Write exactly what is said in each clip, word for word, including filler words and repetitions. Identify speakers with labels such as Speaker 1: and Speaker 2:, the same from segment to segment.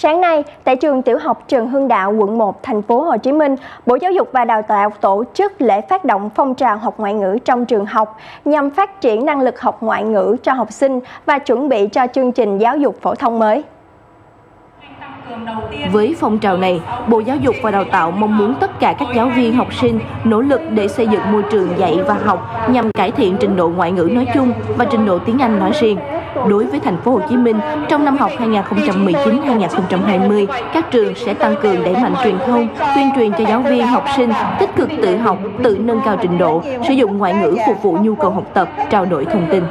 Speaker 1: Sáng nay, tại trường Tiểu học Trần Hưng Đạo, quận một, thành phố Hồ Chí Minh, Bộ Giáo dục và Đào tạo tổ chức lễ phát động phong trào học ngoại ngữ trong trường học nhằm phát triển năng lực học ngoại ngữ cho học sinh và chuẩn bị cho chương trình giáo dục phổ thông mới.
Speaker 2: Với phong trào này, Bộ Giáo dục và Đào tạo mong muốn tất cả các giáo viên, học sinh nỗ lực để xây dựng môi trường dạy và học nhằm cải thiện trình độ ngoại ngữ nói chung và trình độ tiếng Anh nói riêng. Đối với thành phố Hồ Chí Minh, trong năm học hai nghìn không trăm mười chín hai nghìn không trăm hai mươi, các trường sẽ tăng cường đẩy mạnh truyền thông, tuyên truyền cho giáo viên, học sinh tích cực tự học, tự nâng cao trình độ, sử dụng ngoại ngữ phục vụ nhu cầu học tập, trao đổi thông tin.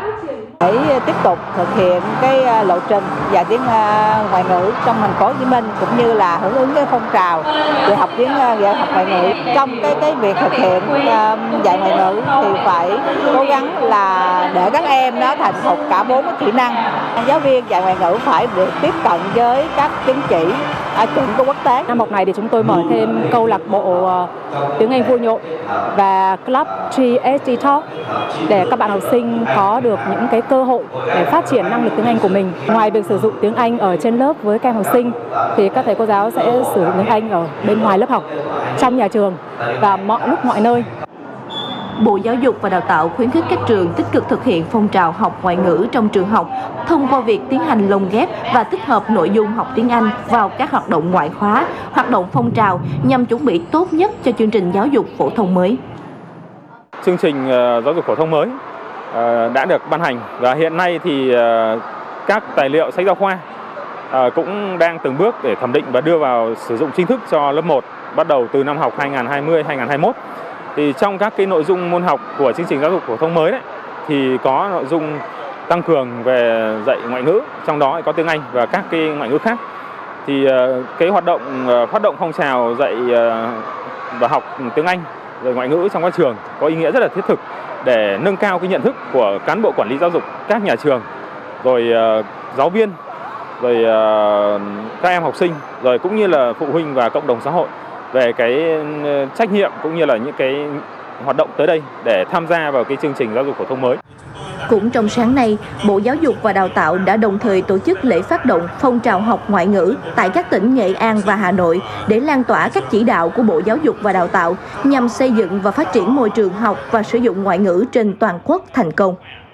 Speaker 3: Để tiếp tục thực hiện cái lộ trình dạy tiếng ngoại ngữ trong thành phố Hồ Chí Minh, cũng như là hưởng ứng cái phong trào về học tiếng dạy học ngoại ngữ. Trong cái cái việc thực hiện dạy ngoại ngữ thì phải cố gắng là để các em nó thành thục cả bốn cái kỹ năng. Giáo viên dạy ngoại ngữ phải được tiếp cận với các chứng chỉ chuẩn của quốc tế.
Speaker 4: Năm học này thì chúng tôi mở thêm câu lạc bộ tiếng Anh vui nhộn và Club three S D Talk để các bạn học sinh có được những cái cơ hội để phát triển năng lực tiếng Anh của mình. Ngoài việc sử dụng tiếng Anh ở trên lớp với các em học sinh thì các thầy cô giáo sẽ sử dụng tiếng Anh ở bên ngoài lớp học, trong nhà trường và mọi lúc mọi nơi.
Speaker 2: Bộ Giáo dục và Đào tạo khuyến khích các trường tích cực thực hiện phong trào học ngoại ngữ trong trường học thông qua việc tiến hành lồng ghép và tích hợp nội dung học tiếng Anh vào các hoạt động ngoại khóa, hoạt động phong trào nhằm chuẩn bị tốt nhất cho chương trình giáo dục phổ thông mới.
Speaker 5: Chương trình giáo dục phổ thông mới đã được ban hành và hiện nay thì các tài liệu sách giáo khoa cũng đang từng bước để thẩm định và đưa vào sử dụng chính thức cho lớp một bắt đầu từ năm học hai nghìn không trăm hai mươi hai nghìn không trăm hai mươi mốt. Thì trong các cái nội dung môn học của chương trình giáo dục phổ thông mới đấy thì có nội dung tăng cường về dạy ngoại ngữ, trong đó có tiếng Anh và các cái ngoại ngữ khác. Thì cái hoạt động phát động phong trào dạy và học tiếng Anh rồi ngoại ngữ trong các trường có ý nghĩa rất là thiết thực để nâng cao cái nhận thức của cán bộ quản lý giáo dục các nhà trường, rồi giáo viên, rồi các em học sinh, rồi cũng như là phụ huynh và cộng đồng xã hội về cái trách nhiệm cũng như là những cái hoạt động tới đây để tham gia vào cái chương trình giáo dục phổ thông mới.
Speaker 2: Cũng trong sáng nay, Bộ Giáo dục và Đào tạo đã đồng thời tổ chức lễ phát động phong trào học ngoại ngữ tại các tỉnh Nghệ An và Hà Nội để lan tỏa các chỉ đạo của Bộ Giáo dục và Đào tạo nhằm xây dựng và phát triển môi trường học và sử dụng ngoại ngữ trên toàn quốc thành công.